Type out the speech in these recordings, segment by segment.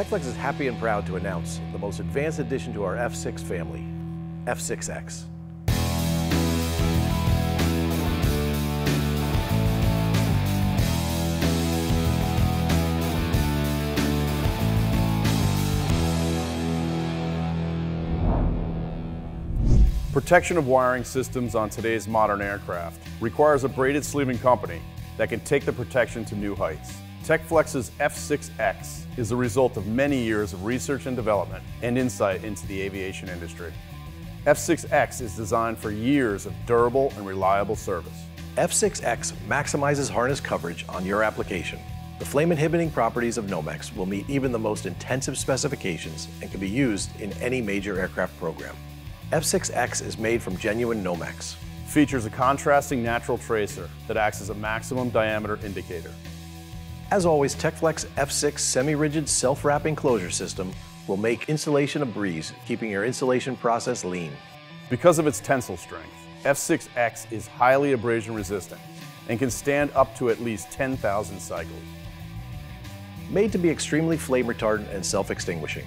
Techflex is happy and proud to announce the most advanced addition to our F6 family, F6X. Protection of wiring systems on today's modern aircraft requires a braided sleeving company that can take the protection to new heights. Techflex's F6X is the result of many years of research and development and insight into the aviation industry. F6X is designed for years of durable and reliable service. F6X maximizes harness coverage on your application. The flame-inhibiting properties of Nomex will meet even the most intensive specifications and can be used in any major aircraft program. F6X is made from genuine Nomex. Features a contrasting natural tracer that acts as a maximum diameter indicator. As always, Techflex F6 semi-rigid self-wrapping closure system will make installation a breeze, keeping your installation process lean. Because of its tensile strength, F6X is highly abrasion resistant and can stand up to at least 10,000 cycles. Made to be extremely flame retardant and self-extinguishing.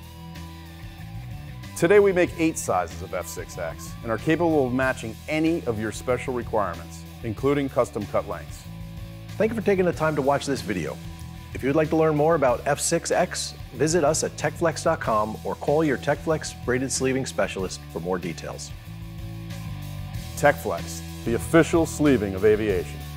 Today we make 8 sizes of F6X and are capable of matching any of your special requirements, including custom cut lengths. Thank you for taking the time to watch this video. If you'd like to learn more about F6X, visit us at techflex.com or call your Techflex braided sleeving specialist for more details. Techflex, the official sleeving of aviation.